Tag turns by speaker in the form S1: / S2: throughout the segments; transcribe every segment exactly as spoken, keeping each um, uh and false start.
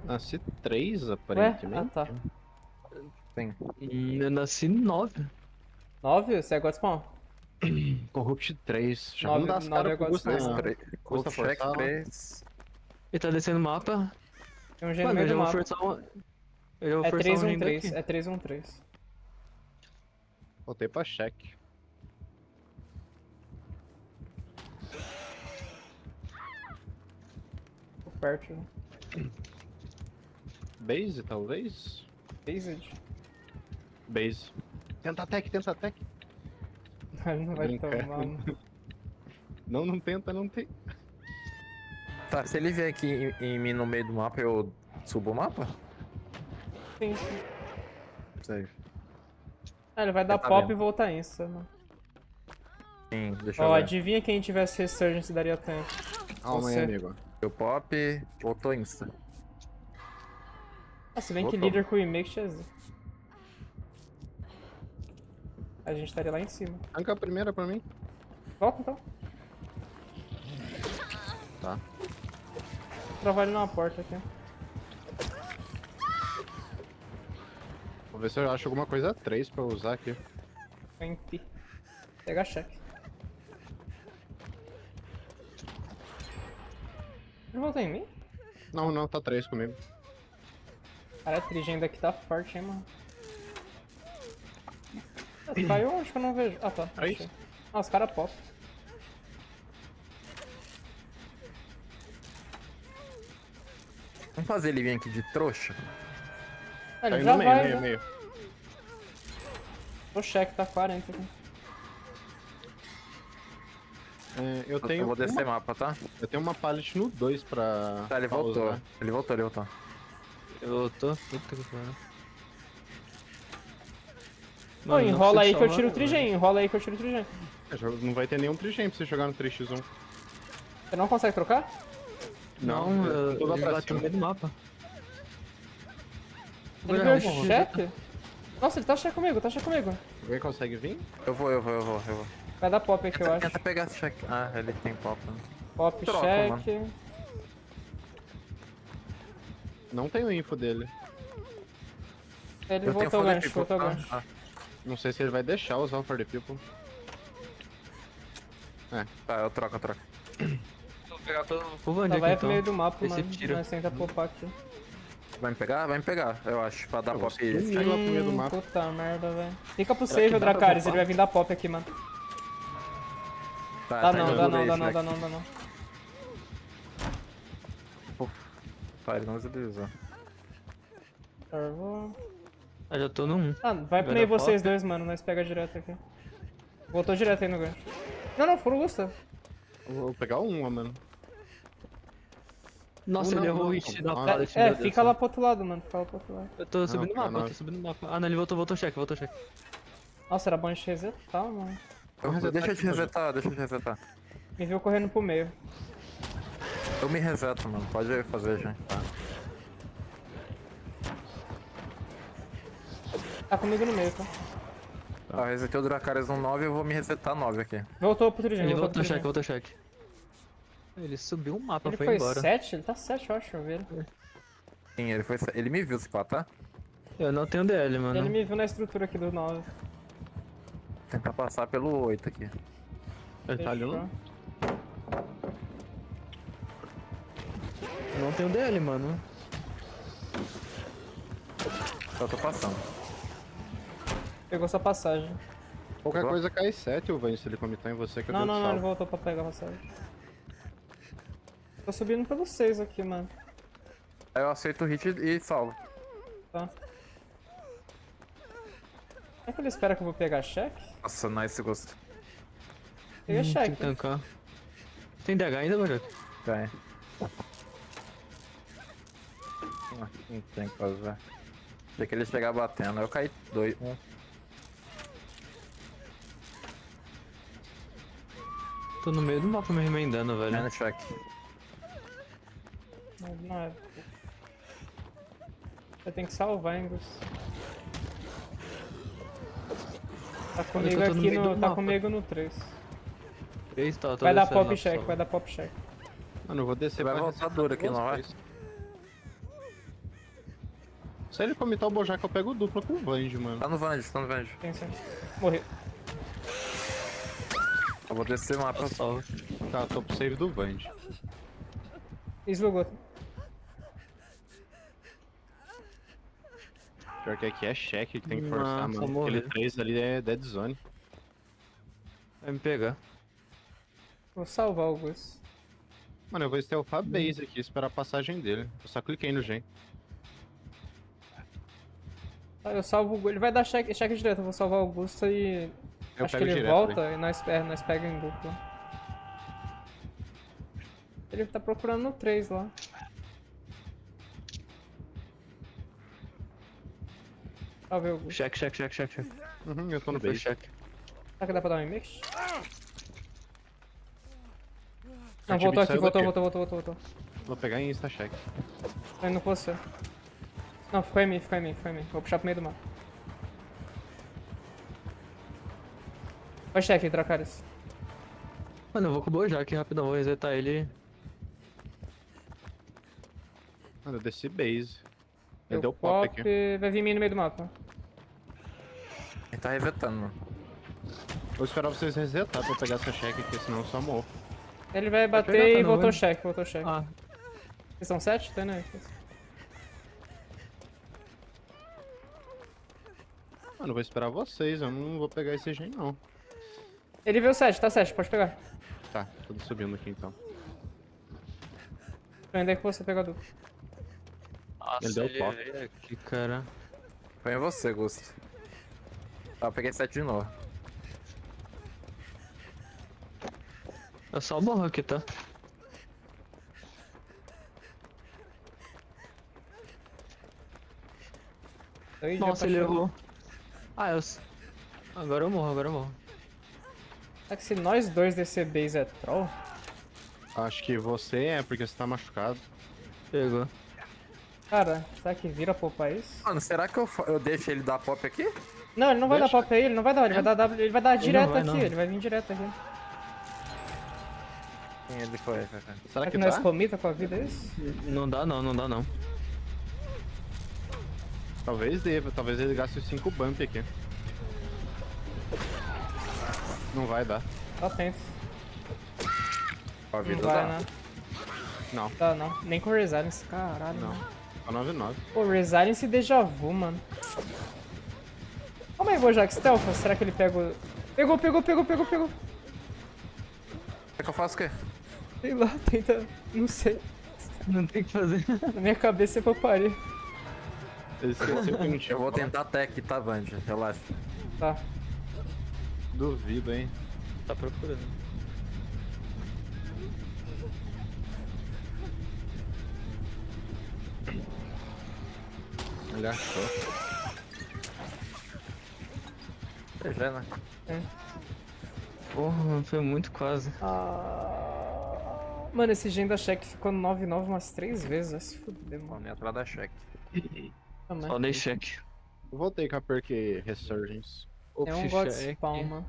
S1: nasci três,
S2: Ué?
S1: aparentemente.
S2: Ah, tá.
S1: Tem.
S3: Hum, eu nasci nove.
S2: nove? Você é God Spawn?
S1: Corrupt três. Já
S2: Nove-
S1: vamos dar as
S2: nove
S1: caras
S2: é
S1: pro
S2: God
S1: Gusta.
S2: Spawn.
S1: Custa
S4: Corruption
S1: forçar lá.
S4: três.
S3: Ele tá descendo o mapa.
S2: Tem um G no
S3: Mano,
S2: meio
S3: eu já
S2: do
S3: vou
S2: mapa.
S3: forçar um. Eu já vou
S2: É
S3: forçar um
S2: três um
S3: Gengar
S2: três.
S3: aqui.
S2: É três um três.
S1: Voltei pra cheque.
S2: Tô perto.
S1: Base, talvez?
S2: Based.
S1: Base. Tenta tech, tenta tech.
S2: Ele não vai
S1: Brincando.
S2: tomar. mano.
S1: Não, não tenta, não tem.
S4: Tá, se ele vier aqui em, em mim no meio do mapa, eu subo o mapa?
S2: Sim, sim.
S4: Sei.
S2: Ah, ele vai dar
S4: Tá
S2: pop
S4: vendo.
S2: e voltar insta, mano.
S4: Sim, deixa
S2: Ó,
S4: eu ver.
S2: adivinha quem tivesse Resurgence daria tempo.
S1: Calma aí,
S2: Você.
S1: amigo.
S4: Eu pop, voltou insta.
S2: Ah, se bem que
S4: Voltou.
S2: líder com o remake tinha Z. A gente estaria lá em cima.
S1: Arranca a primeira pra mim.
S2: Volta então.
S1: Tá.
S2: Vou travar ele numa porta aqui.
S1: Vou ver se eu acho alguma coisa três pra eu usar aqui.
S2: P. Pega cheque. Ele voltou em mim?
S1: Não, não, tá três comigo.
S2: Cara, a trigem daqui tá forte, hein, mano. Ah, caiu onde que eu não vejo? Ah, tá.
S1: Três?
S2: Achei. Ah, os caras pop.
S4: Vamos fazer ele vir aqui de trouxa?
S2: Ah,
S1: Tá
S2: ele
S1: indo
S2: já
S1: no meio,
S2: vai,
S1: meio,
S2: já.
S1: meio.
S2: O cheque tá quarenta aqui.
S1: É, eu
S4: Eu,
S1: tenho.
S4: eu vou descer
S1: uma,
S4: mapa, tá?
S1: eu tenho uma pallet no dois pra.
S4: Tá, ele
S1: pra
S4: voltou.
S1: usar.
S4: Ele voltou, ele voltou.
S3: Eu tô. Puta que pariu.
S2: Ô,
S3: Mano, não
S2: enrola aí
S3: consigo
S2: que eu
S3: salvar,
S2: tiro o trigem,
S3: velho.
S2: enrola aí que eu tiro o trigem.
S1: É, já não vai ter nenhum trigem pra você jogar no três por um.
S2: Você não consegue trocar?
S3: Não, eu,
S1: tô lá
S3: ele
S1: pra
S3: bateu no
S1: cima.
S3: meio do mapa.
S2: Ele
S3: Agora
S2: veio
S3: eu vou,
S2: cheque? Nossa, ele tá cheque comigo, tá cheque comigo.
S1: Alguém consegue vir?
S4: Eu vou, eu vou, eu vou, eu vou.
S2: Vai dar pop aqui, eu
S4: Tenta,
S2: acho.
S4: tenta pegar esse check. Ah, ele tem pop. Né?
S2: Pop,
S4: Troca,
S2: cheque.
S1: Não tenho info dele.
S2: Ele
S4: Eu tenho
S2: voltou o
S4: foda
S2: gancho,
S4: aqui,
S2: voltou o
S4: ah,
S2: gancho.
S4: ah.
S1: Não sei se ele vai deixar usar o For the People.
S4: Tá, eu troco, eu troco.
S3: Vou pegar pelo
S2: Tá,
S3: Vander
S2: vai
S3: aqui
S2: pro
S3: então.
S2: meio do mapa,
S3: Esse
S2: mano.
S3: tira.
S2: Nós tenta popar aqui.
S4: Vai me pegar? Vai me pegar, eu acho, pra dar
S1: Eu
S4: pop.
S1: vou
S4: esse
S1: sumir
S4: check.
S1: lá pro meio do
S2: Hum,
S1: mapa.
S2: puta merda, velho. Fica pro
S3: Será
S2: save,
S3: que dá pra
S2: Dracarys,
S3: popar?
S2: ele vai vir dar pop aqui, mano.
S4: Tá,
S2: Dá
S4: tá
S2: não,
S4: indo
S2: dá
S4: no
S2: não,
S4: meio,
S2: dá não,
S4: check.
S2: dá não, dá não.
S4: Tá, ele não utilizou.
S2: Carvou.
S3: Ah, já tô no um.
S2: Ah, vai pro
S3: Vai
S2: meio
S3: dar
S2: vocês
S3: pop?
S2: dois, mano. Nós pega direto aqui. Voltou direto aí no gancho. Não, não, foram o Gustavo.
S1: Eu Vou pegar uma, mano.
S3: Nossa,
S1: Não,
S3: ele
S1: não,
S3: errou o
S1: não,
S3: hit
S1: não.
S3: da
S1: Ah,
S3: pallet.
S2: É,
S3: meu Deus
S2: fica
S3: do
S2: lá
S3: céu.
S2: pro outro lado, mano. Fica lá pro outro lado.
S3: Eu tô subindo o
S1: cara,
S3: mapa, eu
S1: não.
S3: tô subindo o mapa. Ah, não, ele voltou, voltou cheque, voltou cheque.
S2: Nossa, era bom a gente resetar, mano.
S4: Eu-
S1: resetar
S4: deixa eu
S1: aqui,
S4: te resetar, deixa eu te resetar.
S2: Me viu correndo pro meio.
S4: Eu me reseto, mano. Pode fazer, gente. Tá.
S2: Tá comigo no meio, tá?
S4: Tá, eu resetei o Dracarys no nove, eu vou me resetar nove aqui.
S2: Voltou pro Trigem,
S3: Ele
S2: voltou
S3: voltou
S2: pro
S3: cheque,
S2: Trigem.
S3: voltou cheque. Ele subiu o mapa,
S2: Ele
S3: foi,
S2: foi
S3: embora.
S2: sete? Ele tá sete, eu acho, eu vi ele.
S4: Sim, ele foi. Ele me viu se pá, tá?
S3: Eu não tenho D L, mano.
S2: Ele me viu na estrutura aqui do nove.
S4: Tentar passar pelo oito aqui.
S1: Ele tá ali,
S2: Fechou.
S1: não?
S3: Eu não tenho D L, mano.
S4: Só tô passando.
S2: Pegou sua passagem.
S1: Qualquer
S4: Vou.
S1: coisa cai sete, o Vani, se ele comitar em você que eu
S2: Não,
S1: dou
S2: não,
S1: de
S2: não, ele
S1: salvo.
S2: voltou pra pegar a passagem. Tô subindo pelo seis aqui, mano.
S4: Aí eu aceito o hit e salvo.
S2: Tá. Será que ele espera que eu vou pegar cheque?
S4: Nossa, nice gosto.
S2: Peguei
S3: Hum, tem
S2: cheque.
S3: que tancar. Tem D H ainda, Bajoc?
S4: Tem. Ah, Não tem o que fazer. Achei que ele ia chegar batendo. Aí eu caí dois. Um.
S3: Tô no meio do mapa me remendando, velho.
S4: Menos check.
S2: Não, não é. Eu tenho que salvar, hein, Gus. Tá comigo
S3: eu tô no
S2: aqui
S3: meio
S2: no.
S3: do
S2: Tá
S3: mapa.
S2: comigo no três.
S3: três, tá, tô
S2: Vai dar
S3: descendo
S2: pop
S3: lá,
S2: check,
S3: pessoal.
S2: vai dar pop check.
S1: Mano, eu vou descer
S4: Vai
S1: pra
S4: voltar
S1: resetar
S4: duro aqui,
S1: duas
S4: não vai?
S1: vezes. Se ele comitar o Bojack, eu pego dupla com o Vand, mano.
S4: Tá no Vand, tá no Vand.
S2: Tem certo. Morri.
S4: Eu vou descer o mapa.
S3: Salve.
S1: Tá, tô pro save do Vand.
S2: Eslogou.
S1: Pior que aqui é cheque que tem que forçar,
S3: Nossa,
S1: mano.
S3: morreu.
S1: Aquele três ali é dead zone.
S3: Vai me pegar.
S2: Vou salvar o Gus.
S1: Mano, eu vou stealthar a base aqui, esperar a passagem dele. Eu só cliquei no gen.
S2: Tá, eu salvo o Gus. Ele vai dar check, check direto. Eu vou salvar o Augusto e.
S1: Eu
S2: Acho que
S1: pego
S2: ele
S1: direto,
S2: volta
S1: velho.
S2: e nós, é, nós pega em dupla. Ele tá procurando no três lá. Salve o Augusto.
S3: Check, check, check, check, check.
S1: Uhum, eu tô no
S3: Foi
S1: base.
S3: check.
S2: Será que dá pra dar um mix? Não,
S1: Arte
S2: voltou
S1: Beat
S2: aqui,
S1: saiu
S2: voltou,
S1: daqui.
S2: voltou, voltou, voltou, voltou.
S1: Vou pegar em insta check.
S2: Tô indo com você. Não, ficou em mim, ficou em mim, ficou em mim. Vou puxar pro meio do mapa. Vai check, Dracarys.
S3: Mano, eu vou com o Bojack rapidão, vou resetar ele.
S1: Mano, eu desci base. Ele
S2: Eu
S1: deu pop aqui.
S2: Vai vir em mim no meio do mapa.
S4: Ele tá revetando, mano.
S1: Vou esperar vocês resetar pra eu pegar essa check aqui, senão eu só morro.
S2: Ele vai
S3: pegar,
S2: bater
S3: tá,
S2: e
S3: não
S2: voltou
S3: vai?
S2: check, voltou check.
S3: Ah,
S2: Vocês são sete? Tá, né?
S1: Mano, eu vou esperar vocês, eu não vou pegar esse gen não.
S2: Ele viu sete, tá sete, pode pegar.
S1: Tá, tudo subindo aqui então.
S2: Pra onde é que você pega a dupla?
S3: nossa,
S1: Ele deu
S3: ele
S1: pop.
S3: veio aqui, cara.
S4: Foi em você, Gusto. Tá, eu peguei sete de novo.
S3: Eu só morro aqui, tá?
S2: Dois
S3: Nossa,
S2: já
S3: ele
S2: pra chegar.
S3: errou. Ah, eu... s- Agora eu morro, agora eu morro.
S2: Será que se nós dois descer base é troll?
S1: Acho que você é, porque você tá machucado.
S3: Pegou.
S2: Cara, será que vira popar isso?
S4: Mano, será que eu, fa- eu deixo ele dar pop aqui?
S2: Não, ele não vai
S1: Deixa.
S2: dar pop aí, ele não vai dar, ele vai dar W, ele vai dar direto
S3: vai,
S2: aqui,
S3: não.
S2: ele vai vir direto aqui.
S4: Sim, ele foi. foi, foi.
S1: Será
S2: Será
S1: que
S2: que nós
S1: tá?
S2: comita com a vida, é isso?
S3: Não dá não, não dá não.
S1: Talvez deva, talvez ele gaste os cinco bump aqui. Não vai dar.
S2: Só tenta.
S4: Ó, a
S2: Não
S4: vida
S2: vai,
S4: dá.
S2: né?
S1: Não,
S2: Dá não. Nem com Resilience, caralho.
S1: não.
S2: Mano.
S1: Tá nove nove.
S2: Pô, Resilience e Deja Vu, mano. Calma aí, Bojack, Stealth, será que ele pega o... Pegou, pegou, pegou, pegou, pegou.
S4: Quer que eu faça o quê?
S2: Sei lá, tenta... Não sei.
S3: Não tem o que fazer.
S2: Na minha cabeça é pra parir.
S1: Ele esqueceu que não tinha.
S4: Eu vou tentar tech, tá, Vand? Relaxa.
S2: Tá.
S1: Duvido, hein.
S3: Tá procurando.
S1: Ele achou.
S4: G G, né?
S3: Porra, foi muito quase.
S2: Ah... Mano, esse gen da check ficou no nove nove umas três vezes. Vai se fuder, mano.
S4: Vamos entrar da check.
S2: Também.
S3: Só dei check.
S1: Eu voltei com a perk Resurgence.
S2: É um
S3: Ops,
S2: God
S3: check.
S2: Spawn, mano.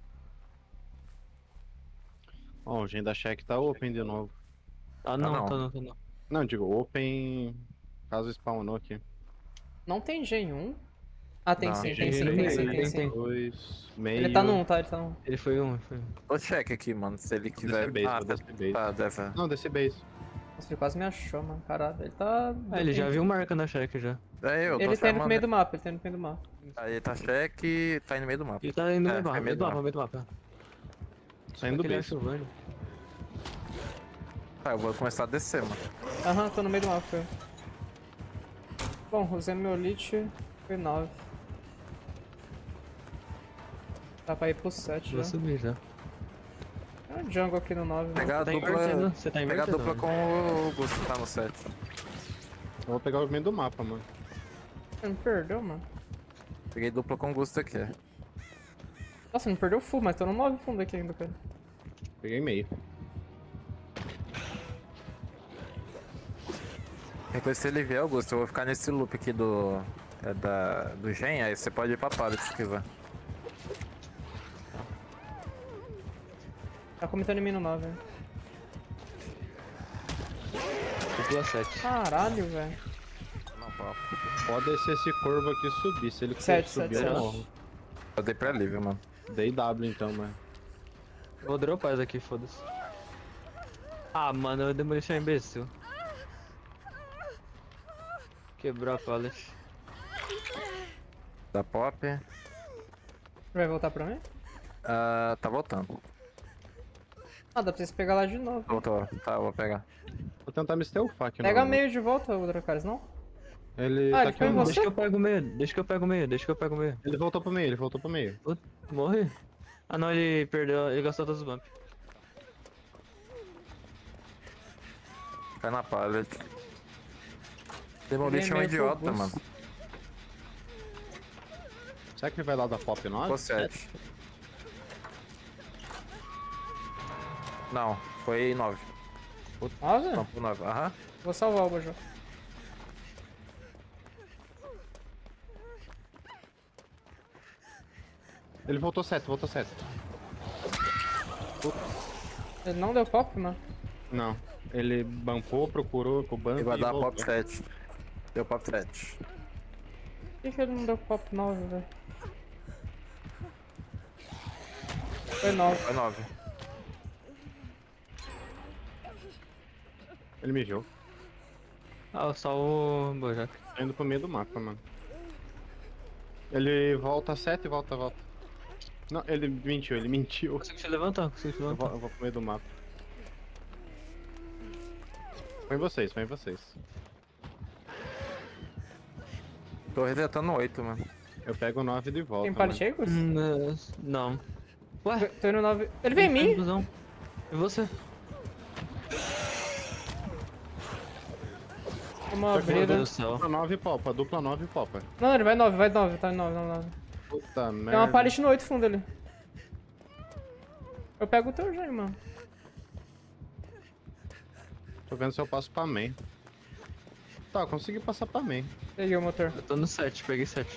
S1: Ó, o gen da check tá open de novo.
S3: Ah não,
S4: não.
S3: tá não, tá não.
S1: Não, digo open. Caso spawnou aqui.
S2: Não tem gen um? Ah, tem
S4: Não,
S2: sim,
S1: gen
S2: tem sim,
S3: um,
S2: tem sim,
S3: tem,
S2: tem
S3: tem,
S2: sim.
S3: tem.
S1: Dois, meio.
S2: Ele tá no um, tá? Ele tá no um.
S3: Ele foi um, foi um.
S4: Tô check aqui, mano. Se ele quiser.
S1: Desce base,
S4: ah,
S1: vou descer base.
S4: tá, deve.
S1: Não, desce base.
S2: Nossa, ele quase me achou, mano. Caralho, ele tá...
S3: Ah, ele já viu marca na check já.
S4: É eu, tô
S2: Ele tá indo
S4: chamando.
S2: pro meio do mapa, ele tá indo pro meio do mapa.
S4: Aí tá check e tá indo no meio do mapa.
S3: Ele tá indo no
S4: É,
S3: meio do
S4: foi
S3: mapa,
S4: meio
S3: meio
S4: do
S3: do mapa,
S4: mapa.
S3: meio do mapa.
S1: Saindo do
S3: Aquele
S1: base.
S3: acho velho.
S4: Tá, eu vou começar a descer, mano.
S2: Aham, tô no meio do mapa, foi. Bom, usei meu lit, foi nove. Dá pra ir pro sete
S3: Vou
S2: já.
S3: subir já.
S2: Tem um jungle aqui no nove, mano.
S4: Pegar a
S3: Tá
S4: dupla.
S3: invertendo, você tá
S4: Pegar a
S3: invertendo.
S4: dupla com o Gusto que tá no set.
S1: Eu vou pegar o meio do mapa, mano.
S2: Você não perdeu, mano?
S4: Peguei dupla com o Gusto aqui.
S2: Nossa, não perdeu full, mas tô no nove fundo aqui ainda, cara.
S1: Peguei meio.
S4: Depois se ele vier, Augusto, eu vou ficar nesse loop aqui do. É da. Do gen, aí você pode ir pra pallet se quiser.
S2: Tá comentando em mim no nove, velho.
S3: Dupla sete.
S2: Caralho, velho.
S4: Não, papo.
S1: Pode ser esse corvo aqui subir. Se ele
S2: Sete,
S1: subir,
S2: sete,
S1: eu
S2: sete.
S1: morro.
S4: Eu dei pra livre, mano.
S1: Dei W então, mano.
S3: Vou dropar isso aqui, foda-se. Ah, mano, eu demorei ser imbecil. Quebrou a pallet.
S4: Da pop.
S2: Vai voltar pra mim?
S4: Ah, tá voltando.
S2: Ah, dá pra vocês pegar lá de novo.
S4: Voltou. Tá, eu vou pegar.
S1: Vou tentar me stealthar aqui.
S2: Pega
S1: no-
S2: meio de volta, o Dracarys, não?
S1: Ele
S2: Ah,
S1: tá
S2: ele
S1: aqui
S2: foi em
S1: no-
S2: você?
S3: Deixa que eu pego o meio, deixa que eu pego o meio, deixa que eu pego o meio.
S1: Ele voltou pro meio, ele voltou pro meio.
S3: Putz, morri. Ah não, ele perdeu, ele gastou todos os bumps.
S4: Cai na pallet. Demolition é um
S2: meio
S4: idiota,
S2: robust.
S4: mano.
S1: Será que ele vai lá da Pop nove?
S4: Ficou sete. Não, foi nove.
S2: Nove?
S4: Não, foi nove. Aham.
S2: Vou salvar o Bojó.
S1: Ele voltou sete, voltou sete.
S2: Ele não deu pop, mano.
S1: Não. Ele bumpou, procurou com o bump
S4: Ele vai
S1: e
S4: dar
S1: voltou.
S4: pop sete. Deu pop sete.
S2: Por que, que ele não deu pop nove, velho? Foi nove.
S4: Foi nove.
S1: Ele me viu.
S3: Ah, só o Bojack.
S1: Tá indo pro meio do mapa, mano. Ele volta sete e volta, volta. Não, ele mentiu, ele mentiu.
S3: Consigo te levantar, consigo te
S1: Eu
S3: levantar.
S1: vou, eu vou pro meio do mapa. Foi em vocês, foi em vocês.
S4: Tô resetando oito, mano.
S1: Eu pego o nove de volta.
S2: Tem
S1: mano.
S2: pallet aí, Gus?
S3: Hum, é, não. Ué,
S2: Tô indo nove. Ele vem em mim!
S3: Ilusão. E você?
S2: Uma
S1: Tá
S3: Meu
S2: abrida.
S3: Deus do céu.
S1: Dupla nove e popa, dupla nove e popa.
S2: Não, ele vai nove, vai nove, tá em nove, não, nove.
S1: Puta merda.
S2: Tem uma pallet no oito fundo ali. Eu pego o teu já, mano.
S1: Tô vendo se eu passo pra main. Tá, eu consegui passar pra main.
S2: Peguei o motor.
S3: Eu tô no sete, peguei sete.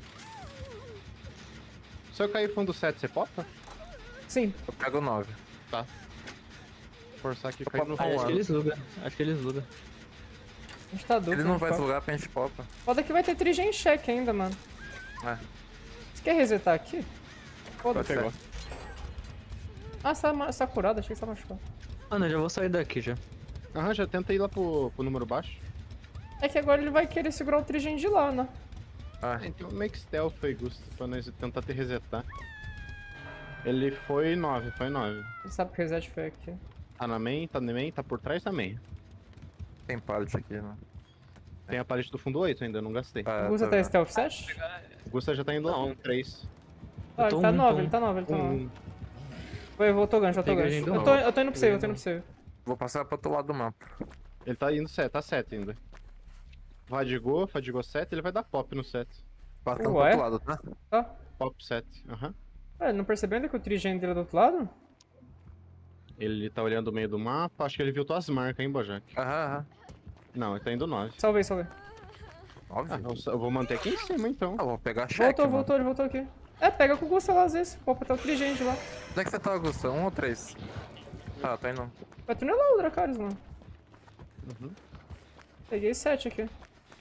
S1: Se eu cair fundo sete, você popa?
S2: Sim.
S4: Eu pego nove.
S1: Tá. Forçar aqui e cair no
S3: Ah, acho que
S1: fundo.
S3: eles lugam. Acho que eles lugam.
S2: A gente tá duplo.
S4: Ele não
S2: né,
S4: vai
S2: pop.
S4: lugar pra gente popa.
S2: Foda que vai ter trigem check ainda, mano.
S4: É.
S2: Você quer resetar aqui?
S1: Pode
S2: Foda-se.
S1: pegar.
S2: Ah, você tá, ma- você tá curado, achei que você tá machucado.
S3: Mano, eu já vou sair daqui já.
S1: Aham, já tenta ir lá pro, pro número baixo.
S2: É que agora ele vai querer segurar o trigem de lá, né?
S4: Ah,
S1: Ah, então make stealth aí, Gusto, pra nós tentar te resetar. Ele foi nove, foi nove.
S2: Você sabe que o reset foi aqui.
S1: Tá na main, tá na main, tá por trás da main.
S4: tem pallet aqui, né?
S1: Tem a palete do fundo oito ainda, não gastei.
S4: Ah,
S2: O Gusta
S4: tá
S2: tá em
S4: vendo.
S2: stealth sete?
S1: O Gusta já tá indo
S3: Não.
S1: no três.
S2: Ah,
S3: tô
S2: ele tá
S3: um,
S2: nove,
S3: tô
S2: ele tá nove, ele tá nove.
S1: Um,
S2: Foi, voltou gancho, voltou
S3: Peguei
S2: gancho.
S3: ainda
S2: Eu
S3: não.
S2: tô, eu tô indo pro save, eu tô
S3: Peguei
S2: indo pro save.
S4: Vou passar pro outro lado do mapa.
S1: ele tá indo sete, tá sete ainda. Fadigou, fadigou sete, ele vai dar pop no sete.
S4: Passando pro
S2: Ué?
S4: outro lado, tá?
S2: Tá?
S1: Pop sete, aham.
S2: Ah, ele não percebeu ainda que o trigem dele é do outro lado?
S1: Ele tá olhando o meio do mapa, acho que ele viu tuas marcas, hein, Bojack?
S4: Aham, aham.
S1: Não, ele tá indo nove.
S2: Salvei, salvei.
S4: Óbvio.
S1: Ah, eu, só- eu vou manter aqui em cima, então.
S4: Ah, vou pegar cheque,
S2: Voltou,
S4: mano.
S2: voltou, ele voltou aqui. É, pega com o Gusta lá às vezes. Pô, pra ter o trigem de lá.
S4: Onde é que você tá, Augusto? Um ou três? Ah, tá indo.
S2: Vai tunelar o Dracarys, mano.
S1: Uhum.
S2: Peguei sete aqui.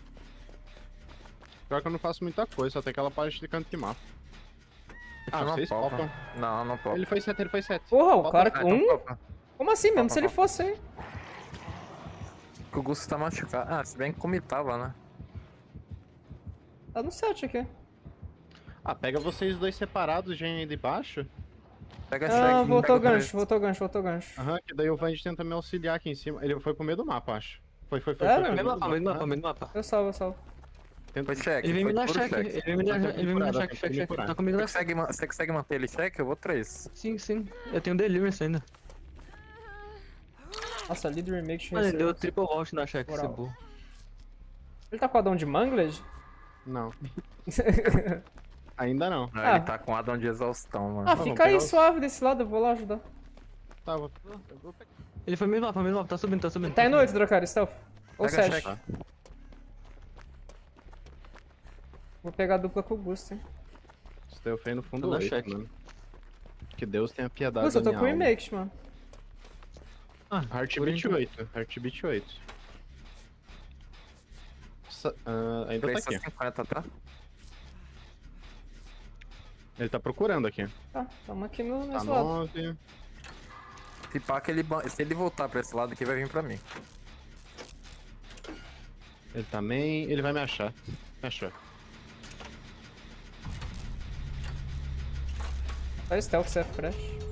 S1: Pior que eu não faço muita coisa, só tem aquela parte de canto de mapa. Ah,
S4: Você não
S1: vocês
S4: popa.
S1: popam.
S4: Não, não popa.
S1: Ele foi sete, ele foi sete.
S2: Porra, o
S1: Popa
S2: cara
S4: Ah,
S2: com
S4: então
S2: um?
S4: popa.
S2: Como assim? Mesmo
S4: Popa,
S2: se ele
S4: popa.
S2: fosse, hein?
S4: O Augusto tá machucado. Ah, se bem que comitava, né?
S2: Tá no sete aqui.
S1: Ah, pega vocês dois separados, gente, aí de baixo.
S4: Pega
S2: Ah,
S4: cheque.
S2: voltou
S4: pega o
S2: gancho,
S4: três.
S2: voltou gancho, voltou gancho.
S1: Aham, que daí o Vand tenta me auxiliar aqui em cima. Ele foi pro meio do mapa, acho. Foi, foi, foi.
S2: Sério?
S1: foi, foi
S3: Meio
S1: pro
S3: mapa,
S1: meio
S3: meio
S1: do
S3: mapa, meio mapa.
S2: Eu salvo, eu salvo.
S1: Tenta...
S4: Foi cheque.
S3: Ele vem me
S4: foi
S3: dar
S4: puro
S3: cheque, ele vem me dar
S1: Vai ter
S3: ele vem me dar
S1: curada,
S3: cheque,
S1: tem que
S3: cheque,
S1: me
S3: cheque.
S1: curar.
S3: Tá comigo
S4: Você
S3: na
S4: consegue, ma- você consegue manter ele cheque? Eu vou três.
S3: Sim, sim. Eu tenho delivery ainda.
S2: Nossa, lead remake
S3: Mano, ele deu
S2: recebe.
S3: triple vault na cheque, esse
S2: Moral.
S3: burro.
S2: Ele tá com o Adão de Mangled?
S1: Não, ainda não.
S4: Ah,
S2: Ah.
S4: Ele tá com Adão de exaustão, mano.
S2: Ah,
S1: vamos
S2: fica aí
S1: pegar os-
S2: suave desse lado, eu vou lá ajudar.
S1: Tá, vou... eu vou pegar.
S3: Ele foi meio mapa, meio mapa, tá subindo, tá subindo.
S2: Tá indo oito, Dracarys, stealth. Ou
S4: Pega
S2: sete.
S4: cheque.
S2: Vou pegar a dupla com o Gusta, hein.
S1: Stealth aí no fundo
S3: Tô na
S1: oito,
S3: cheque.
S1: mano. Que Deus tenha piedade
S2: Gusta, eu
S1: da
S2: tô
S1: minha
S2: com o
S1: alma.
S2: remake, mano.
S3: Ah,
S1: Heartbeat
S3: por enquanto.
S1: oito, Heartbeat oito. sa- ah, ainda tá
S4: três
S1: aqui.
S4: cinquenta, tá?
S1: Ele tá procurando aqui.
S2: Tá, tamo aqui no,
S1: Tá
S2: nesse lado.
S1: nove.
S4: Se pá que ele, ba- se ele voltar pra esse lado aqui, vai vir pra mim.
S1: Ele também. Ele vai me achar. Me achou.
S2: Tá stealth, você é fresh.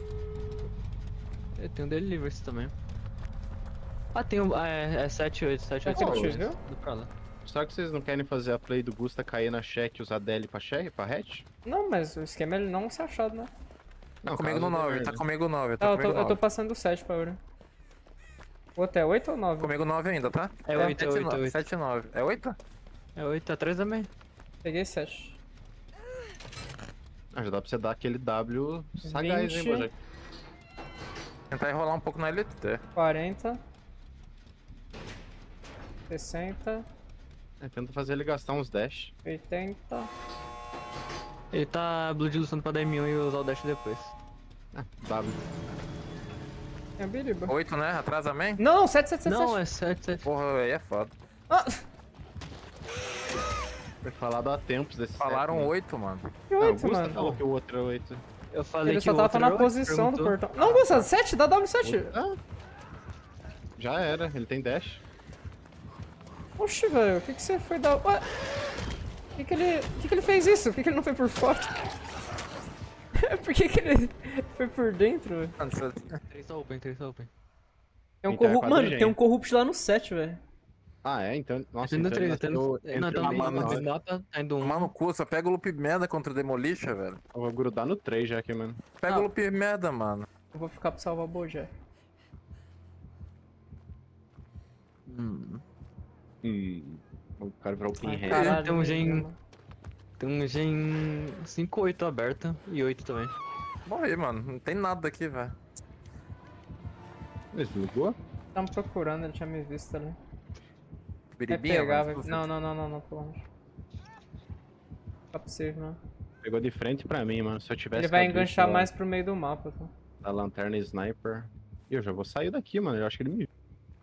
S3: Eu tenho delivery também. Ah, tem um. Ah, é, é sete, oito, sete, oito.
S2: sete, oito,
S3: segundos.
S2: viu?
S3: Indo pra lá.
S1: Será que vocês não querem fazer a play do Gusta cair na check e usar D L pra check, pra hatch?
S2: Não, mas o esquema é ele não ser achado, né?
S4: Tá
S1: Não,
S4: comigo no
S1: caso
S4: nove,
S1: dê
S4: tá
S1: merda.
S4: comigo nove, tá
S2: Ah, eu tô,
S4: comigo
S2: eu tô
S4: nove.
S2: passando do sete pra Uri. O outro é oito ou nove?
S4: Comigo nove ainda, tá?
S3: É oito, é oito, é oito.
S4: sete nove. É oito?
S3: É oito, atrás também.
S2: Peguei sete.
S1: Ah, já dá pra você dar aquele W sagaz, hein,
S2: vinte.
S1: Bojack?
S4: Tentar enrolar um pouco na L T.
S2: quarenta. sessenta.
S1: É, tenta fazer ele gastar uns dash.
S2: oitenta.
S3: Ele tá Blood lutando pra dar M um e usar o dash depois.
S1: Ah, W.
S2: Tem a biriba.
S4: oito, né? Atrás também?
S2: Não, sete, sete, sete,
S3: Não,
S2: sete.
S3: é sete, sete.
S4: Porra, aí é foda.
S2: Ah,
S1: Foi falado há tempos desse
S4: Falaram
S1: set, né?
S4: oito, mano.
S2: que
S1: Não, o
S2: oito,
S1: Gusta
S2: mano.
S1: falou que o outro é oito.
S3: Eu falei
S2: Ele
S3: que
S2: só
S3: o
S2: tava
S3: outro
S2: na
S3: era oito,
S2: posição do
S3: perguntou.
S2: portão. Não, Gustavo, sete, dá W sete.
S1: Ah. Já era, ele tem dash.
S2: Oxi, velho, o que que você foi dar... Ué? Por que que ele... Por que que ele fez isso? Por que que ele não foi por fora? Por que que ele foi por dentro, velho?
S4: Mano, você-
S3: três tá open, três tá open.
S2: Tem um
S1: Então é
S2: corrupt... Mano,
S1: quadrigênio.
S2: tem um corrupt lá no sete, velho.
S1: Ah, é? Então. Nossa,
S3: Tendo
S1: então
S3: três,
S1: ele
S3: tendo.
S1: nasceu
S3: Não,
S1: entre
S3: tá
S1: o
S3: bem,
S1: mapa e o
S3: no
S1: nove.
S3: mapa tá indo um.
S4: Tomar no cu, só pega o loop merda contra o Demolition, velho.
S1: Eu vou grudar no três já aqui, mano.
S4: Pega
S2: Ah.
S4: o loop merda, mano.
S2: Eu vou ficar pra salvar o Bojack.
S3: Hum.
S1: Hum. O cara virou o
S2: Ai,
S1: Pinhead.
S2: caralho,
S3: Tem um
S2: velho,
S3: gen-
S2: mano.
S3: Tem um gen cinco, oito aberto e oito também.
S4: Morri, mano. Não tem nada aqui, velho.
S1: Ele desligou?
S2: Tava procurando, ele tinha me visto ali. Vai
S4: Biribinha,
S2: pegar, vai...
S4: mano.
S2: Não, não, não, não, não, tô longe. Tá possível, não.
S1: Pegou de frente pra mim, mano. Se eu tivesse.
S2: Ele vai
S1: com a build
S2: enganchar
S1: da-
S2: mais pro meio do mapa, tá?
S1: Da lanterna sniper. E eu já vou sair daqui, mano. Eu acho que ele me.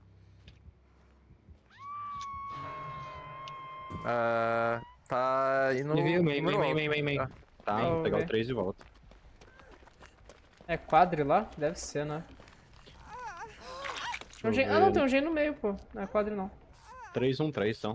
S4: Ah, tá indo.
S3: Ele veio, main,
S4: número
S3: main,
S4: alto.
S3: main, main, main, main.
S1: Tá,
S2: Oh,
S1: vou pegar
S2: ok.
S1: o três de volta.
S2: É quadri lá? Deve ser, né? Tem um
S1: Deixa eu
S2: gen... Ah, não,
S1: ver.
S2: tem um gen no meio, pô. Não é quadri, não.
S1: três um três, então.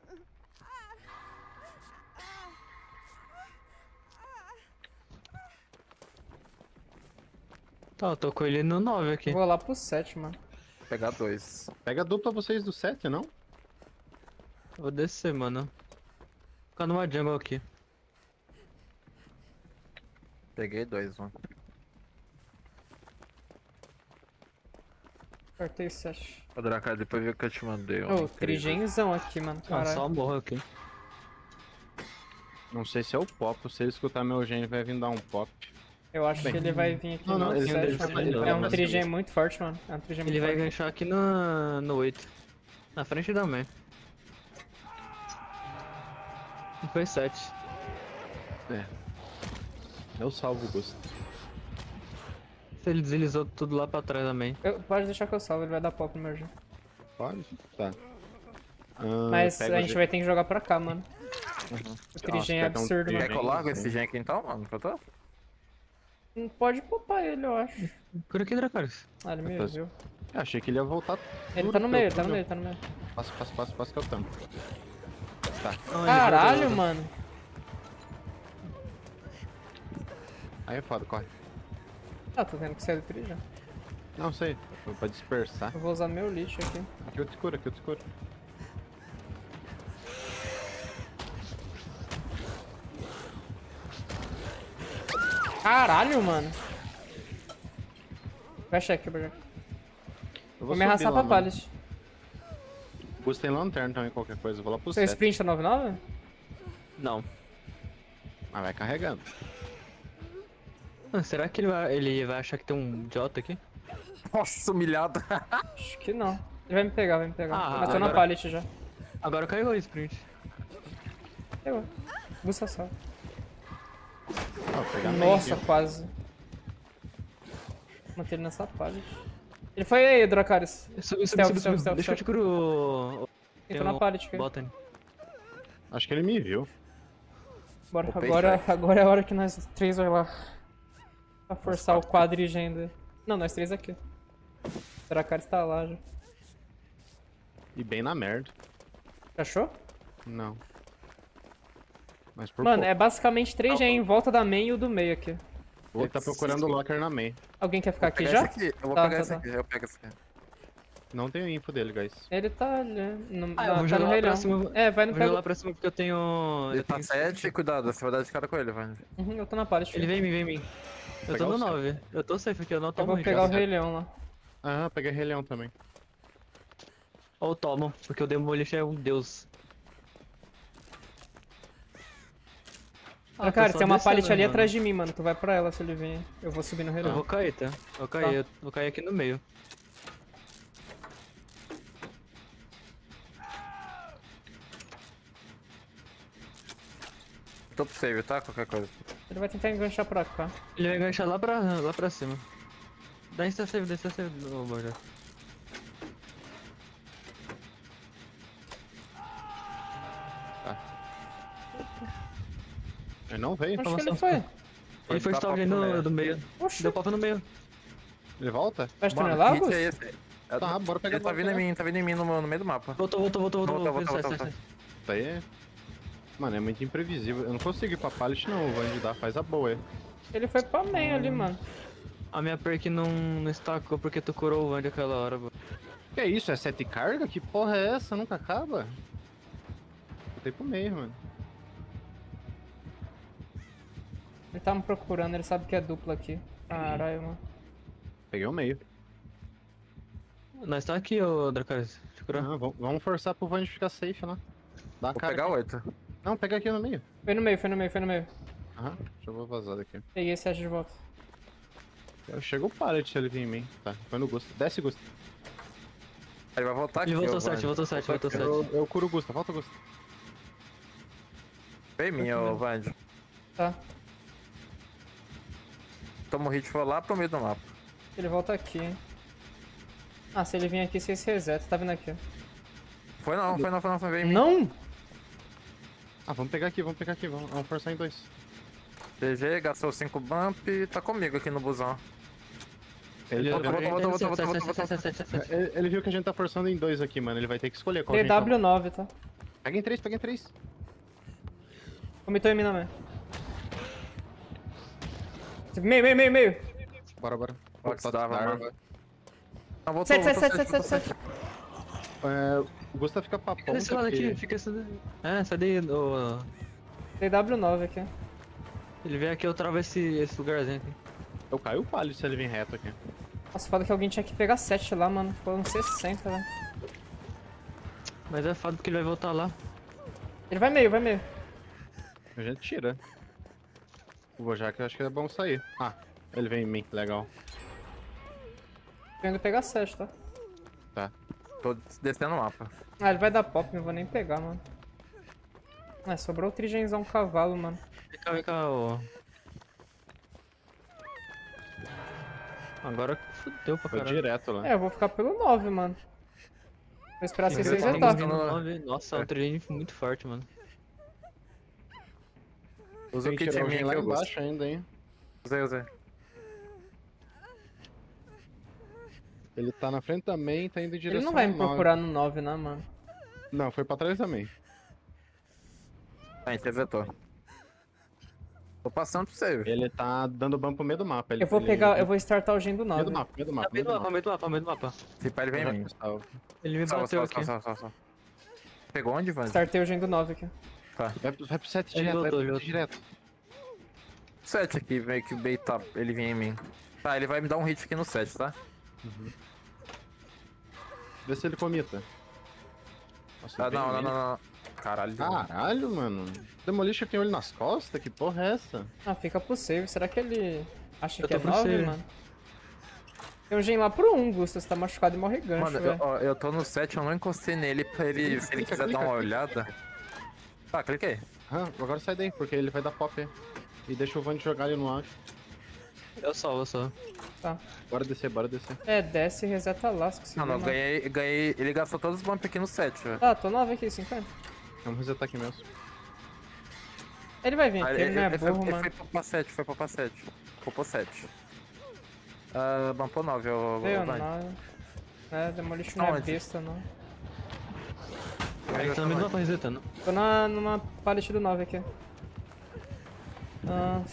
S3: Tá, eu tô com ele no nove aqui.
S2: Eu vou lá pro sete, mano.
S4: Vou pegar dois.
S1: Pega a dupla vocês do sete, não?
S3: Vou descer, mano. Ficar numa jungle aqui.
S4: Peguei dois, mano.
S2: Cortei sete.
S4: Ô, Dracar, depois vê o que eu te mandei. ó.
S2: Ô,
S4: Incrível.
S2: trigenzão aqui, mano.
S3: Ah,
S2: Caralho.
S3: só morro aqui.
S1: Não sei se é o pop. Se ele escutar meu gênio, vai vir dar um pop.
S2: Eu acho
S1: Bem,
S2: que ele vai vir aqui
S1: não,
S2: no
S1: não, ele-
S2: sete,
S1: ele-
S2: mano.
S1: ele-
S2: É um
S1: ele-
S2: trigen muito forte, mano. É um trigen muito
S3: Ele vai
S2: forte.
S3: enganchar aqui no, no oito. Na frente da main. E foi sete.
S1: É. Eu salvo o Gusto.
S3: Se ele deslizou tudo lá pra trás da main.
S2: Eu- pode deixar que eu salvo, ele vai dar pop no meu gen.
S1: Pode? Tá. Ah,
S2: Mas
S1: pega
S2: a
S1: o
S2: gente
S1: G-
S2: vai ter que jogar pra cá, mano. O
S1: Nossa,
S2: trigen é
S1: pega um
S2: absurdo,
S1: trigen.
S4: Quer que eu largo
S1: Sim.
S4: esse gen aqui então, mano? Que eu tô?
S2: Não pode popar ele, eu acho.
S3: Por aqui, Dracarys.
S2: Ah, ele me
S1: tô-
S2: viu.
S1: Eu achei que ele ia voltar.
S2: Ele
S1: tudo
S2: tá no
S1: que
S2: meio,
S1: eu-
S2: ele tá no
S1: tudo.
S2: meio, ele tá no meio.
S1: Passa, passa, passa, passa que eu tampo. Tá.
S3: Não, ele
S2: Caralho,
S3: voltou.
S2: mano.
S1: Aí é foda, corre.
S2: Ah, tô tendo que sair do trigen.
S1: Não sei. Foi pra dispersar.
S2: Eu vou usar meu lixo aqui.
S1: Aqui eu te curo, aqui eu te curo.
S2: Caralho, mano. Fecha aqui, Bojack.
S1: Eu
S2: Vou me
S1: subir
S2: arrastar
S1: lá,
S2: pra
S1: mano.
S2: pallet.
S1: O Gusto tem lanterna também, qualquer coisa. Eu vou lá pro
S2: Seu
S1: sete.
S2: sprint tá nove nove?
S3: Não.
S1: Mas vai carregando.
S3: Ah, será que ele vai, ele vai achar que tem um Jota aqui?
S4: Nossa, humilhado.
S2: Acho que não. Ele vai me pegar, vai me pegar.
S3: Ah,
S2: Mas tô na
S3: agora-
S2: pallet já.
S3: Agora carregou o sprint.
S2: Pegou. Busta só.
S1: Ó, vou pegar
S2: Nossa,
S1: meio.
S2: quase. Manter ele nessa pallet. Ele foi aí, Dracarys.
S3: Subiu, subiu,
S2: Stealth,
S3: subiu, subiu.
S2: stealth,
S3: Deixa eu
S2: stealth.
S3: te curo o...
S2: Entrou na pallet aqui.
S3: Botany.
S1: Acho que ele me viu.
S2: Bora,
S4: O peixe
S2: agora,
S4: vai.
S2: agora é a hora que nós três vai lá. Pra forçar o quadrigenda. Não, nós três aqui. O Dracarys tá lá já.
S1: E bem na merda.
S2: Achou?
S1: Não. Mas por
S2: Mano,
S1: pouco.
S2: é basicamente três G em volta da main e o do meio aqui.
S1: Ele tá procurando o locker na main.
S2: Alguém quer ficar aqui
S4: Pegar
S2: já?
S4: esse aqui. Eu vou
S2: Tá,
S4: pegar
S2: tá,
S4: esse
S2: tá.
S4: aqui. Eu pego esse aqui.
S1: Não tenho info dele, guys.
S2: Ele tá ali. No,
S3: Ah, eu
S2: na-
S3: vou
S2: tá
S3: jogar
S2: no
S3: lá
S2: Rei
S3: pra
S2: Leão.
S3: cima.
S2: É, vai no
S3: Vou jogar
S2: pego.
S3: lá pra cima porque eu tenho.
S4: Ele
S3: eu
S4: tá
S3: tenho
S4: sete, cuidado, você vai dar de cara com ele, vai.
S2: Uhum, eu tô na pallet.
S3: Ele vem em mim, vem em mim. Eu
S1: Pegar
S3: tô no
S1: o céu.
S3: nove. Eu tô safe aqui, eu não
S2: Eu
S3: tomo
S2: vou
S3: hit.
S2: pegar o
S3: Ó,
S2: Rei Leão lá.
S1: Ah, peguei Rei Leão também.
S3: eu tomo, porque o Demolition é um deus.
S2: Ah,
S3: tô
S2: cara,
S3: só
S2: tem uma
S3: descendo,
S2: pallet ali
S3: mano.
S2: atrás de mim, mano. Tu vai pra ela se ele vir. Eu vou subir no Rei
S3: Eu
S2: Leão.
S3: vou cair, tá? Eu vou cair,
S2: Tá.
S3: eu vou cair aqui no meio.
S4: Tô pro save, tá? Qualquer coisa.
S2: Ele vai tentar enganchar pra cá.
S3: Ele vai enganchar lá pra, lá pra cima. Dá insta save, dá insta save, ô Borja.
S1: Ele não veio.
S2: Acho que ele
S3: Nossa,
S2: foi.
S3: Ele foi
S4: dar
S3: stop
S4: papo
S3: aí
S4: no
S3: no,
S4: meio.
S3: do meio.
S2: Oxi.
S3: Deu papo no meio.
S1: Ele volta?
S2: Vai
S1: Bora.
S2: tunelar,
S4: Hit
S2: Augusto?
S4: é esse.
S1: Tá, bora pegar
S4: Ele tá
S1: bora
S4: vindo em
S1: pegar.
S4: mim, tá vindo em mim no, no meio do mapa.
S3: Voltou, voltou, voltou, voltou.
S4: Voltou,
S3: voltou,
S4: voltou,
S3: sai,
S4: voltou.
S3: sai, sai.
S1: Isso aí é... Mano, é muito imprevisível. Eu não consigo ir pra pallet não, o Vand dá, faz a boa.
S2: Ele foi pra main ali, mano.
S3: A minha perk não, não estacou porque tu curou o Vand aquela hora, bro.
S1: Que é isso? É sete carga? Que porra é essa? Nunca acaba? Botei pro meio, mano.
S2: Ele tá me procurando, ele sabe que é dupla aqui. Caralho, mano.
S1: Peguei o meio.
S3: Nós tá aqui, ô Dracarys. Te curar.
S1: Ah, vamos- vamos forçar pro Vand ficar safe lá. Dá a
S4: Vou
S1: cara
S4: pegar
S1: aqui.
S4: oito.
S1: Não, pega aqui no meio.
S2: Foi no meio, foi no meio, foi no meio.
S1: Aham, deixa eu vou vazar daqui.
S2: Peguei esse Ash de volta.
S1: Eu chego o pallet se ele vir em mim. Tá, foi no Gusta. Desce, Gusta.
S4: Ele vai voltar aqui.
S3: Ele voltou
S4: ô,
S3: sete,
S4: Vand.
S3: voltou sete, voltou sete.
S1: Eu, eu curo o Gusta, volta, Gusta.
S4: Vem em mim, ô Vand.
S2: Tá.
S4: Toma o hit e for lá pro meio do mapa.
S2: Ele volta aqui, hein. Ah, se ele vir aqui, você se reseta. Tá vindo aqui, ó.
S4: Foi não, foi não, foi não, foi vem em mim.
S2: Não!
S1: Ah, vamos pegar aqui, vamos pegar aqui, vamos, vamos forçar em dois.
S4: G G, gastou cinco bump e tá comigo aqui no busão.
S1: Ele,
S4: Volta, volta, volta, volta, volta, volta, volta.
S3: Sete, sete, sete, sete.
S1: ele, ele viu que a gente tá forçando em dois aqui, mano. Ele vai ter que escolher qual
S2: T
S1: a gente
S2: W nove, tá?
S1: toma. Pega em três, pega em três.
S2: Comitou em mim na mãe. Meio, meio, meio, meio.
S1: Bora, bora.
S4: Pode
S1: Tá,
S4: dar,
S1: tá.
S4: mano. Não, voltou,
S2: Sete, sete,
S4: voltou,
S2: sete, sete, sete,
S4: voltou,
S2: sete.
S1: É, o Gusta fica pra
S3: Fica
S1: ponta
S3: desse lado aqui,
S1: que-
S3: fica esse... É, sai daí, ô...
S2: T W nove aqui.
S3: Ele vem aqui, eu travo esse, esse lugarzinho aqui.
S1: Eu caio o pallet se ele vir reto aqui.
S2: Nossa, foda que alguém tinha que pegar sete lá, mano. Ficou uns sessenta, velho.
S3: Mas é foda porque ele vai voltar lá.
S2: Ele vai meio, vai meio.
S1: A gente tira. O Bojack eu acho que é bom sair. Ah, ele vem em mim, legal.
S2: Tô indo pegar sete, tá?
S1: Tá.
S4: Tô descendo o mapa.
S2: Ah, ele vai dar pop, não vou nem pegar, mano. Ah, sobrou o trigenzão cavalo, mano.
S3: Vem cá, vem cá, ô... Agora fudeu pra
S1: Foi
S3: caralho.
S1: direto lá.
S2: É, eu vou ficar pelo nove, mano. Vou esperar vocês
S4: Eu tô
S2: resetar.
S4: buscando-
S3: nove. Nossa, é um trade muito forte, mano.
S4: Usa o
S1: Tem que
S4: kit
S1: tirar
S4: em
S1: o
S4: mim
S1: gen lá
S4: que eu gosto.
S1: embaixo ainda, hein.
S4: Usei, usei.
S1: Ele tá na frente também, tá indo em direção
S2: Ele não vai me
S1: ao nove.
S2: procurar no nove, né, mano?
S1: Não, foi pra trás também.
S4: A gente resetou. Tô passando pro save.
S1: Ele tá dando ban pro meio do mapa. Ele,
S2: Eu vou
S1: ele-
S2: pegar, eu vou startar o gen do
S1: Meio
S2: nove.
S1: do mapa, meio do mapa.
S3: Tá meio do mapa, meio do mapa, meio do mapa.
S4: Se pá, ele vem em mim.
S1: Gustavo.
S3: Ele me
S4: Salva,
S3: bateu
S4: salva,
S3: aqui.
S4: salva, salva, salva. Pegou onde, Vand?
S2: Startei o gen do nove aqui.
S4: Tá.
S1: Vai, pro- vai pro sete
S3: Ele
S1: direto, vai
S3: voltou,
S1: pro
S3: ele
S1: sete direto.
S4: sete aqui, velho, que o bait tá. Ele vinha em mim. Tá, ele vai me dar um hit aqui no sete, tá?
S1: Vê se ele comita. Nossa,
S4: Ah,
S1: bem
S4: não, não,
S1: nele.
S4: não, não. Caralho.
S1: Caralho, mano. Demolition tem olho nas costas? Que porra é essa?
S2: Ah, fica pro save. Será que ele acha
S3: Eu
S2: que
S3: tô
S2: é
S3: pro
S2: nove,
S3: save.
S2: mano? Tem um gen lá pro um, Gusta. Você tá machucado e morre gancho,
S4: Mano, eu,
S2: velho.
S4: ó, eu tô no sete, eu não encostei nele pra ele, se ele
S1: Clica,
S4: quiser
S1: clica,
S4: dar uma
S1: clica.
S4: olhada. Tá, cliquei.
S1: Ah, agora sai daí, porque ele vai dar pop. E deixa o Vand jogar ali no ar.
S3: Eu salvo, eu salvo.
S2: Tá.
S1: Bora descer, bora descer.
S2: É, desce e reseta lasco. se
S4: Não, não,
S2: der,
S4: ganhei, ganhei. Ele gastou todos os bumps aqui no sete, velho.
S2: Ah, tô nove aqui, cinquenta.
S1: Vamos resetar aqui mesmo.
S2: Ele vai vir
S4: Ah,
S2: aqui, ele não é
S4: ele, foi,
S2: burro,
S4: ele
S2: mano.
S4: foi pro pá sete, foi pro pá sete. Popou sete. Ah, bumpou nove, eu
S2: Veio
S4: vou.
S2: nove. É, Demolition não é
S4: Aonde?
S2: besta, não.
S3: Aí tá no meio do mapa resetando.
S2: Tô na, numa pallet do nove aqui. Ah,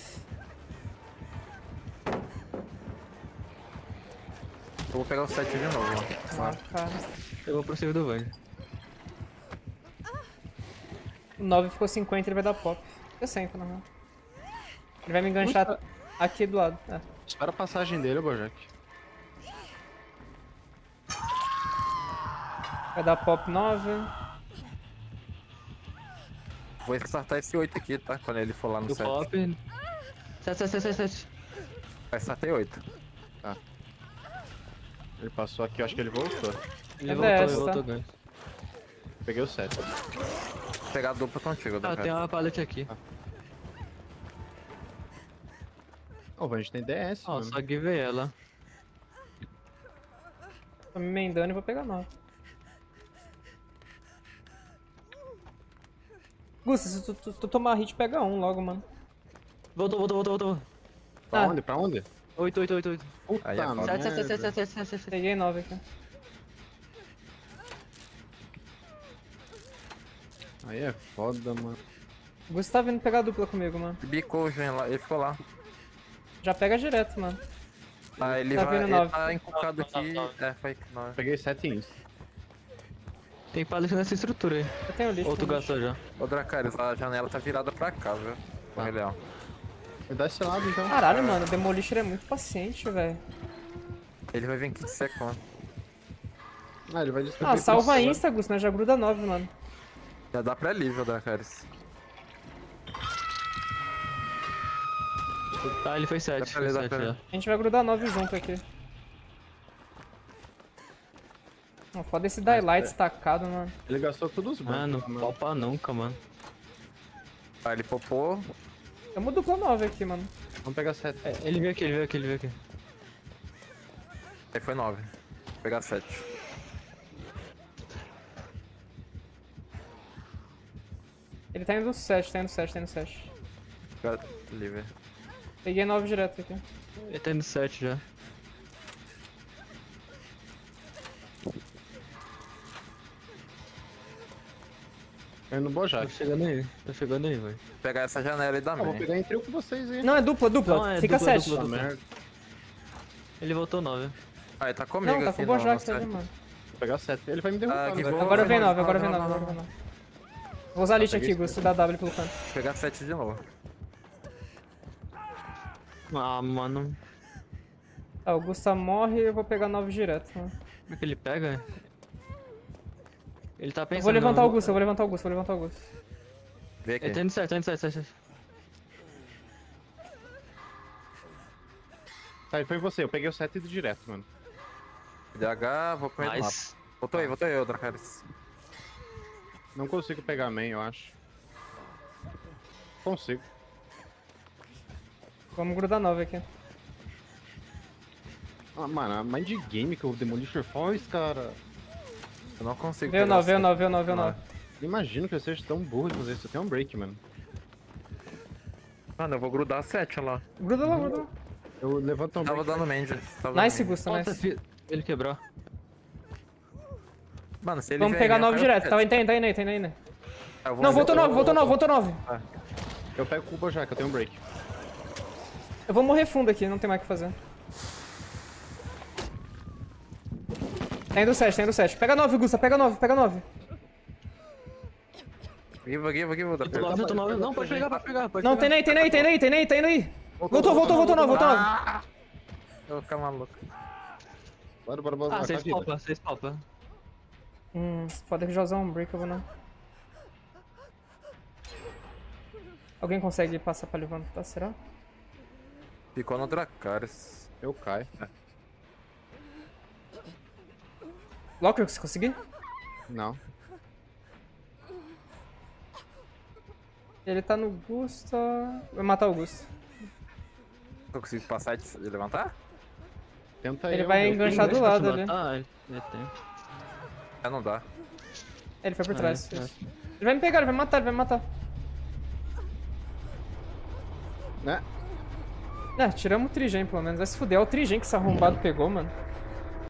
S4: Eu vou pegar o sete de novo.
S2: ah, cara.
S3: Eu vou pro save do Vang.
S2: O nove ficou cinquenta, ele vai dar pop. sessenta, na real. Ele vai me enganchar aqui do lado. É.
S1: Espera a passagem dele, Bojack.
S2: Vai dar pop nove.
S4: Vou startar esse oito aqui, tá? Quando ele for lá no
S3: Do
S4: sete.
S3: pop. sete, sete, sete, sete.
S4: Vai startar oito.
S1: Ele passou aqui, eu acho que ele voltou.
S3: Ele
S2: É
S3: voltou, ele
S2: dessa.
S3: voltou, ganho.
S1: Peguei o sete.
S4: Vou pegar a dupla contigo,
S3: Ah,
S4: Dom
S3: tem uma pallet aqui.
S1: Ó, a gente tem D S,
S3: Ó,
S1: mano.
S3: só give ela.
S2: Tô me emendando e vou pegar nove. Gusta, se tu, tu, tu tomar hit, pega um logo, mano.
S3: Voltou, voltou, voltou, voltou.
S1: Pra
S2: Ah.
S1: onde? Pra onde?
S3: oito, oito, oito, oito.
S1: Puta
S4: Aí é foda.
S3: sete, sete,
S1: merda.
S3: sete, sete, sete, sete.
S2: Peguei nove aqui.
S1: Aí é foda, mano.
S2: O Gusta tá vindo pegar a dupla comigo, mano.
S4: Bicou o Gen lá, ele ficou lá.
S2: Já pega direto, mano.
S4: Ah, ele
S2: Tá
S4: vai.
S2: vindo
S4: Ele
S2: nove.
S4: tá encucado
S3: Nove,
S4: aqui.
S3: nove, nove.
S4: É, foi nove.
S1: Peguei sete insta.
S3: Tem pallet nessa estrutura aí.
S2: Eu tenho lixo.
S3: Ou tu
S2: tenho lixo.
S3: gastou já.
S4: Ô Dracarys, a janela tá virada pra cá, viu? Ô,
S1: Tá.
S4: Leão.
S1: Me dá esse lado, então.
S2: Caralho, mano, o Demolisher é muito paciente, velho.
S4: Ele vai vir quinze segundos.
S1: Ah, ele vai destruir.
S2: Ah, salva a
S1: tudo.
S2: insta, Gusta, né? Já gruda nove, mano.
S4: Já dá pra livre, Dracarys.
S3: Tá, ele foi sete.
S4: Dá pra
S3: Foi
S4: ler, dá
S3: sete
S4: pra ler.
S3: já.
S2: A gente vai grudar nove junto aqui. Não, foda esse Daylight destacado, mano.
S1: Ele gastou todos os
S3: Mano,
S1: bancos,
S3: popa nunca, mano.
S4: Ah, ele popou.
S2: Tamo dupla nove aqui, mano.
S1: Vamos pegar sete.
S3: É, ele veio aqui, ele veio aqui, ele veio aqui.
S4: Aí foi nove. Vou pegar sete.
S2: Ele tá indo sete, tá indo sete, tá indo sete.
S4: Pegar livre.
S2: Peguei nove direto aqui.
S3: Ele tá indo sete já.
S1: Caiu no
S3: Tô
S1: Bojack.
S3: chegando aí, tô chegando aí, velho.
S4: Vou pegar essa janela aí
S1: Ah, vou
S4: também.
S1: pegar em trio com vocês aí.
S2: Não, é dupla, dupla.
S3: Não, é
S2: Fica
S3: dupla,
S2: sete.
S3: dupla,
S1: Puta
S3: dupla.
S1: merda.
S3: Ele voltou nove.
S4: Ah, ele tá comigo
S2: Não, tá
S4: aqui
S2: com o
S4: no- no
S2: Bojack
S4: site.
S2: ali, mano.
S1: Vou pegar sete. Ele vai me derrubar,
S4: Ah, que
S1: né?
S4: bom.
S2: Agora vem
S4: não,
S2: nove, agora
S4: não,
S2: vem
S4: não,
S2: nove,
S4: não,
S2: agora vem nove. Vou usar lit
S1: peguei
S2: aqui, Gusto, dá W pelo canto.
S4: Vou pegar sete de novo.
S3: Ah, mano.
S2: Tá, o Gusta morre e eu vou pegar nove direto, mano.
S3: Como é que ele pega? Ele tá pensando...
S2: Eu vou levantar
S3: não,
S2: o Gusta, eu vou levantar o Gusta, vou levantar o Gusta.
S4: Vem aqui.
S3: Ele tá indo sete, tá indo sete, sete, sete.
S1: Tá, foi você. Eu peguei o sete e ido direto, mano.
S4: D H, vou comer no mapa.
S3: Mas...
S4: Voltou aí, voltou aí, ô Dracarys.
S1: Não consigo pegar main, eu acho. Consigo.
S2: Vamos grudar nove aqui.
S1: Ah, mano, a mind game que o Demolisher faz, cara.
S4: Eu não consigo
S2: Veio
S4: pegar
S2: nove, veio
S4: sete.
S2: nove, veio nove, veio nove.
S1: Não imagino que eu seja tão burro de fazer isso. Eu tenho um break, mano.
S4: Mano, eu vou grudar sete lá.
S2: Gruda lá, gruda lá.
S1: Eu levanto um
S4: Tava
S1: break.
S4: dando Mandy. tava dando
S2: Nice,
S4: Mandy.
S2: Gusta,
S3: Nossa,
S2: nice.
S3: fi- ele quebrou.
S4: Mano, se ele
S2: Vamos
S4: vier
S2: pegar
S4: aí,
S2: nove
S4: eu
S2: direto.
S4: pego
S2: Tá,
S4: sete.
S2: tá indo, tá indo aí, tá indo aí, né?
S4: Eu vou
S2: Não,
S4: fazer-
S2: voltou nove, voltou nove, voltou nove.
S1: Eu pego com o Bojack, eu tenho um break.
S2: Eu vou morrer fundo aqui, não tem mais o que fazer. Tá indo sete, tá indo sete. Pega nove, Gusta, pega nove, pega nove.
S4: Give, give, give,
S3: Eu tô nove, eu tô nove. Não, pode pegar, pode pegar, pode
S2: Não,
S3: pegar.
S2: tem aí, tem aí, tem aí, tem aí, tem aí. Voltou, voltou, voltou nove, voltou nove.
S4: Eu vou ficar maluco.
S1: Bora, bora, bora.
S3: Ah,
S1: bora,
S3: seis
S1: tá vida.
S3: palpa, seis palpa.
S2: Hum, pode que já usar um break, eu vou não. Alguém consegue passar pra levantar, será?
S4: Ficou no Dracarys.
S1: Eu caio.
S2: Locker, você conseguir?
S1: Não.
S2: Ele tá no Gusta. Vai matar o Gusta.
S4: Eu consigo passar e te- levantar?
S1: Tenta aí.
S2: Ele
S1: eu-
S2: vai
S1: eu-
S2: enganchar do lado ali.
S3: Ah, ele ele tem.
S4: É, não dá.
S2: Ele foi por
S3: Ah,
S2: trás.
S3: é, é.
S2: isso. Ele vai me pegar, ele vai me matar, ele vai me matar.
S1: Né?
S2: É, tiramos o Trigen pelo menos. Vai se fuder, é o Trigen que esse arrombado pegou, mano.